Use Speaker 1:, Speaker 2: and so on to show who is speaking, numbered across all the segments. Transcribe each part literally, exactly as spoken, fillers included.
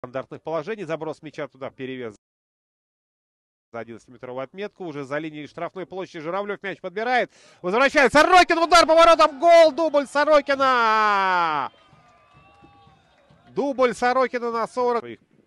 Speaker 1: стандартных положений. Заброс мяча туда, перевес за одиннадцатиметровую отметку. Уже за линией штрафной площади Журавлев мяч подбирает. Возвращает Сорокин. Удар по воротам. Гол. Дубль Сорокина. Дубль Сорокина на сорок.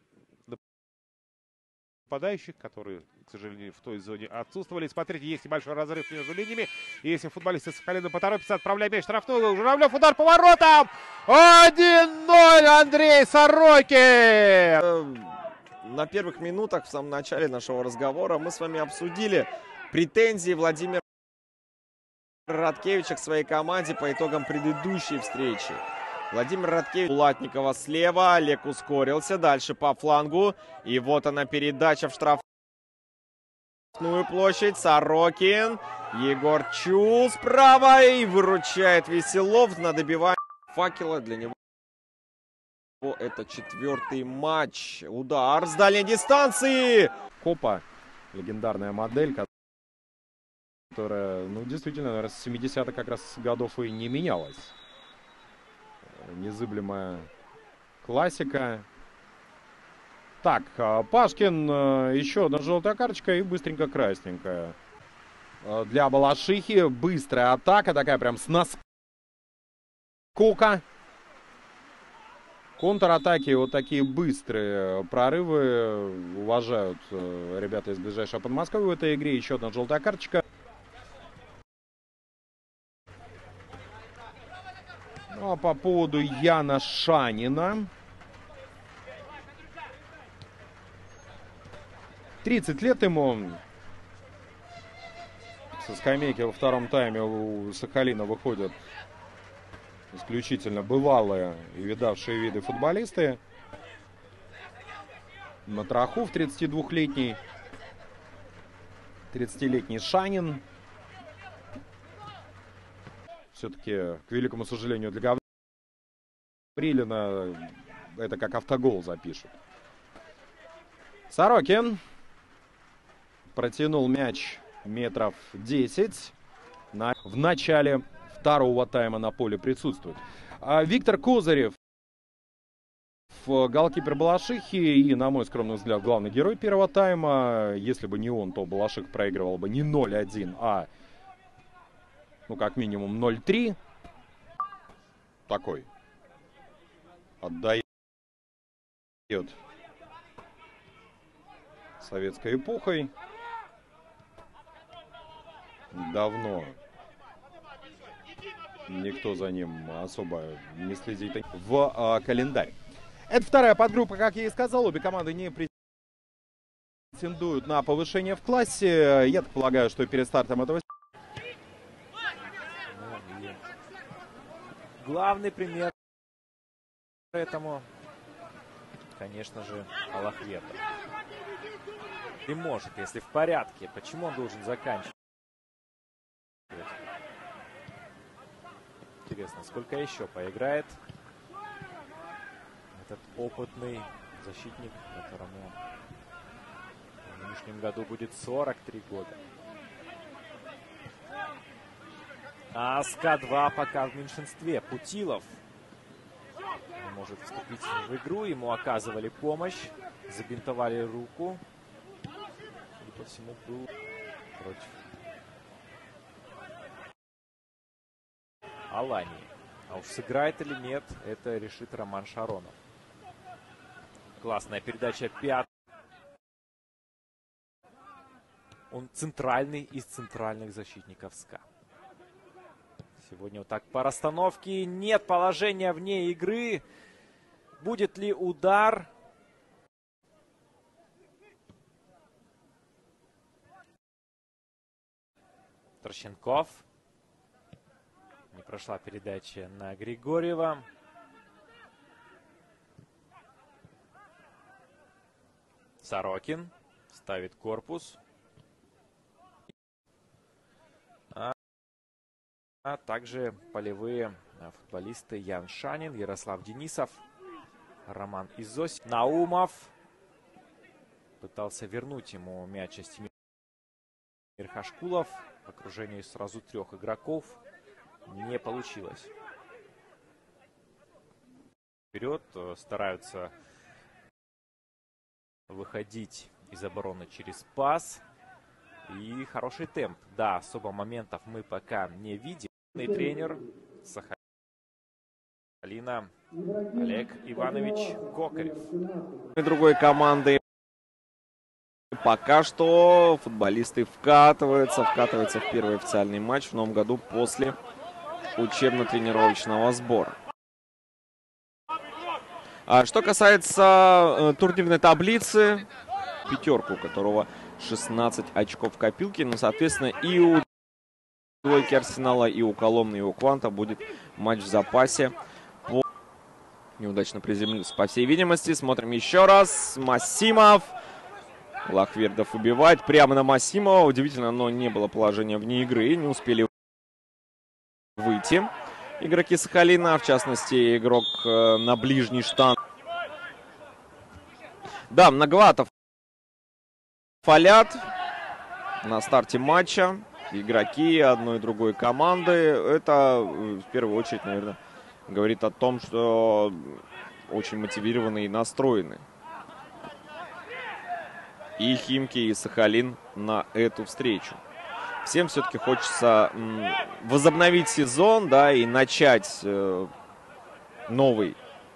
Speaker 1: Нападающих, которые, к сожалению, в той зоне отсутствовали. Смотрите, есть небольшой разрыв между линиями. И если футболисты Сахалина поторопятся, отправляя мяч в штрафную. Журавлев, удар по воротам. один ноль. Андрей Сорокин.
Speaker 2: На первых минутах, в самом начале нашего разговора, мы с вами обсудили претензии Владимира Радкевича к своей команде по итогам предыдущей встречи. Владимир Радкевич, Латникова слева, Олег ускорился, дальше по флангу. И вот она передача в штрафную площадь. Сорокин, Егор Чул справа и выручает Веселов на добивание факела. Для него это четвертый матч. Удар с дальней дистанции.
Speaker 3: Копа, легендарная модель, которая, ну, действительно, наверное, с семидесятых как раз годов и не менялась. Незыблемая классика. Так, Пашкин, еще одна желтая карточка и быстренько красненькая. Для Балашихи быстрая атака, такая прям с наскока. Контратаки, вот такие быстрые прорывы уважают ребята из ближайшего Подмосковья в этой игре. Еще одна желтая карточка. Ну, а по поводу Яна Шанина. тридцать лет ему. Со скамейки во втором тайме у Сахалина выходят исключительно бывалые и видавшие виды футболисты. Матрахов, тридцатидвухлетний. тридцатилетний Шанин. Все-таки, к великому сожалению, для Гаврилина это как автогол запишут. Сорокин протянул мяч метров десять. На... В начале второго тайма на поле присутствует. А Виктор Козырев, голкипер Балашихи и, на мой скромный взгляд, главный герой первого тайма. Если бы не он, то Балаших проигрывал бы не ноль один, а, ну, как минимум ноль три. Такой. Отдает советской эпохой. Давно никто за ним особо не следит в а, календарь. Это вторая подгруппа, как я и сказал. Обе команды не претендуют на повышение в классе. Я так полагаю, что перед стартом этого...
Speaker 4: Главный пример этому, конечно же, Алахветов. И может, если в порядке, почему он должен заканчивать? Интересно, сколько еще поиграет этот опытный защитник, которому в нынешнем году будет сорок три года. А СКА два пока в меньшинстве. Путилов не может вступить в игру. Ему оказывали помощь. Забинтовали руку. И по всему был против Алании. А уж сыграет или нет, это решит Роман Шаронов. Классная передача пятая. Он центральный из центральных защитников СКА. Сегодня вот так по расстановке. Нет положения вне игры. Будет ли удар? Трощенков. Не прошла передача на Григорьева. Сорокин ставит корпус. А также полевые футболисты Ян Шанин, Ярослав Денисов, Роман Изось. Наумов пытался вернуть ему мяч Астемир Хашкулов. В окружении сразу трех игроков не получилось. Вперед стараются выходить из обороны через пас. И хороший темп. Да, особо моментов мы пока не видим. Тренер Сахалина Олег Иванович Кокарев.
Speaker 2: И другой команды. Пока что футболисты вкатываются, вкатываются в первый официальный матч в новом году после учебно-тренировочного сбора. А что касается э, турнирной таблицы, пятерку, у которого шестнадцать очков в копилке, ну, соответственно, и у двойки Арсенала, и у Коломны, и у Кванта будет матч в запасе. По... Неудачно приземлился, по всей видимости. Смотрим еще раз. Масимов. Лахвердов убивает прямо на Масимова. Удивительно, но не было положения вне игры. Не успели выйти игроки Сахалина. В частности, игрок э, на ближний штанг. Да, многовато фалят на старте матча. Игроки одной и другой команды. Это в первую очередь, наверное, говорит о том, что очень мотивированы и настроены и Химки, и Сахалин на эту встречу. Всем все-таки хочется возобновить сезон, да, и начать э, новый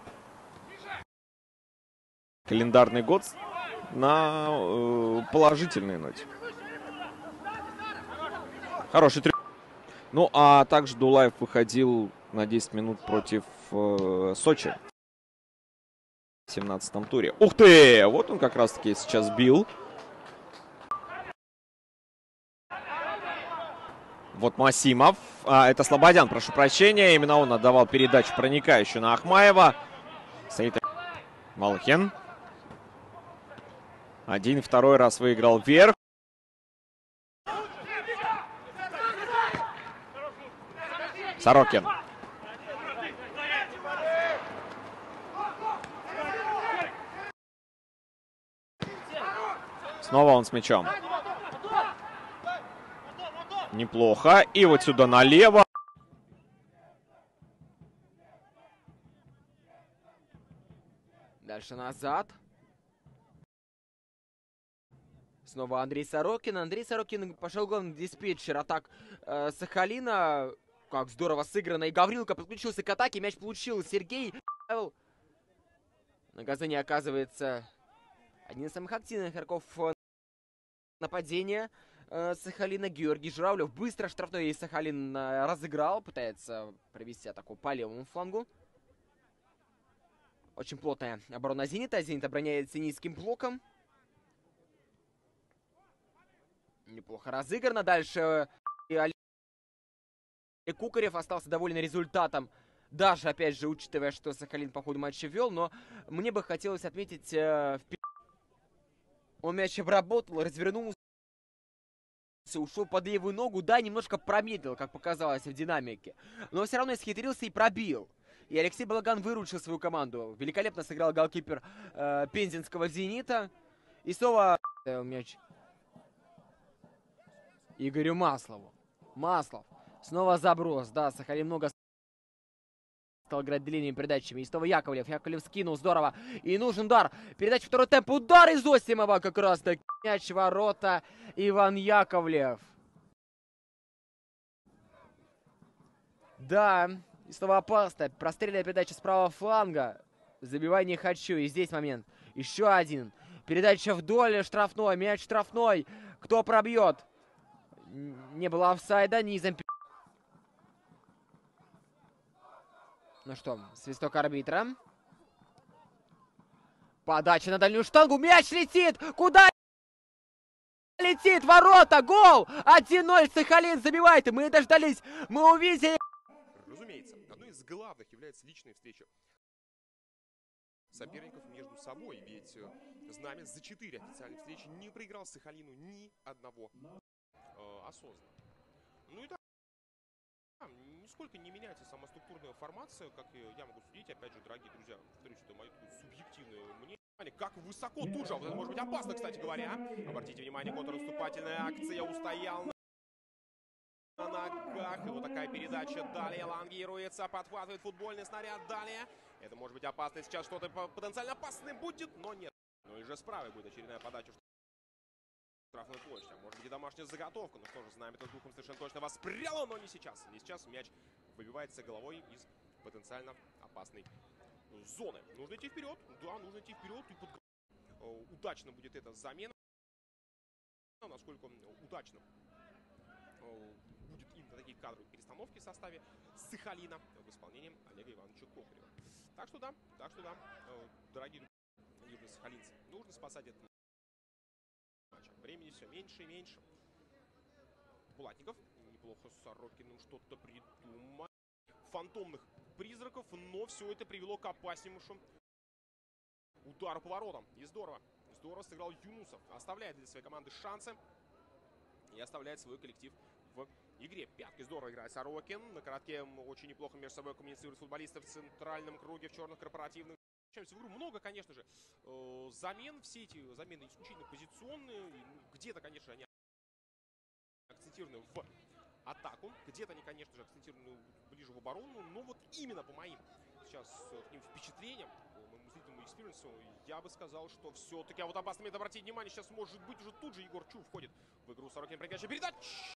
Speaker 2: календарный год на э, положительной ноте. Хороший трюк. Ну, а также Дулаев выходил на десять минут против э, Сочи в семнадцатом туре. Ух ты! Вот он как раз-таки сейчас бил. Вот Масимов. А, это Слободян, прошу прощения. Именно он отдавал передачу проникающую на Ахмаева. Саид Малыхин. Один, второй раз выиграл вверх. Сорокин. Снова он с мячом. Неплохо. И вот сюда налево.
Speaker 5: Дальше назад. Снова Андрей Сорокин. Андрей Сорокин пошел главный диспетчер атак э, Сахалина. Как здорово сыграно. И Гаврилко подключился к атаке. Мяч получил Сергей. Наказание оказывается один из самых активных игроков нападения э, Сахалина. Георгий Журавлев. Быстро штрафной и Сахалин э, разыграл. Пытается провести атаку по левому флангу. Очень плотная оборона Зенита. Зенит обороняется низким блоком. Неплохо разыграно. Дальше и Кукарев остался доволен результатом. Даже, опять же, учитывая, что Сахалин по ходу матча вел. Но мне бы хотелось отметить... Э, в... Он мяч обработал, развернулся. Ушел под левую ногу. Да, немножко промедлил, как показалось в динамике. Но все равно исхитрился и пробил. И Алексей Балаган выручил свою команду. Великолепно сыграл голкипер э, пензенского «Зенита». И снова э, мяч Игорю Маслову. Маслов. Снова заброс. Да, Сахалин много стал играть длинными передачами. И снова Яковлев. Яковлев скинул. Здорово. И нужен удар. Передача второй темп. Удар из Осимова как раз таки. Мяч ворота. Иван Яковлев. Да. И снова опасно. Простреленная передача с правого фланга. Забивай не хочу. И здесь момент. Еще один. Передача вдоль. Штрафной. Мяч штрафной. Кто пробьет? Не было офсайда. Низом. Ну что, свисток арбитра. Подача на дальнюю штангу. Мяч летит. Куда летит? Ворота. Гол. один ноль. Сахалин забивает. И мы дождались. Мы увидели.
Speaker 6: Разумеется, одной из главных является личная встреча соперников между собой. Ведь Знамя за четыре официальных встречи не проиграл Сахалину ни одного э, осознанно. Ну и да. Нисколько не меняется сама структурная формация, как я могу судить. Опять же, дорогие друзья, повторюсь, это мое субъективное мнение. Как высоко тут же, вот это может быть опасно, кстати говоря. Обратите внимание, контрнаступательная акция, устоял на ногах. И вот такая передача далее лонгируется, подхватывает футбольный снаряд далее. Это может быть опасно, сейчас что-то потенциально опасное будет, но нет. Ну и же с правой будет очередная подача в штрафную площадь. А может быть и домашняя заготовка. Ну что же, знаем это с духом совершенно точно воспряло, но не сейчас. Не сейчас мяч выбивается головой из потенциально опасной зоны. Нужно идти вперед. Да, нужно идти вперед. И под... Удачно будет эта замена. Насколько удачно будет именно такие кадровые перестановки в составе Сахалина в исполнении Олега Ивановича Кокарева. Так что да, так что да, дорогие южные сахалинцы, нужно спасать этот матч. Времени все меньше и меньше. Булатников неплохо с Сорокиным что-то придумал. Фантомных призраков, но все это привело к опаснейшему удару по воротам. И здорово, здорово сыграл Юнусов. Оставляет для своей команды шансы и оставляет свой коллектив в игре. Пятки здорово играет Сорокин. На коротке очень неплохо между собой коммуницируют футболисты в центральном круге, в черных корпоративных. В игру много, конечно же, замен. Все эти замены исключительно позиционные. Где-то, конечно, они акцентированы в атаку. Где-то они, конечно же, акцентированы ближе в оборону. Но вот именно по моим сейчас к ним впечатлениям, по моему зрительному экспириенсу, я бы сказал, что все-таки, а вот опасный момент, обратите внимание, сейчас может быть уже тут же Егор Чу входит в игру. Сорокин, прекращая передачу.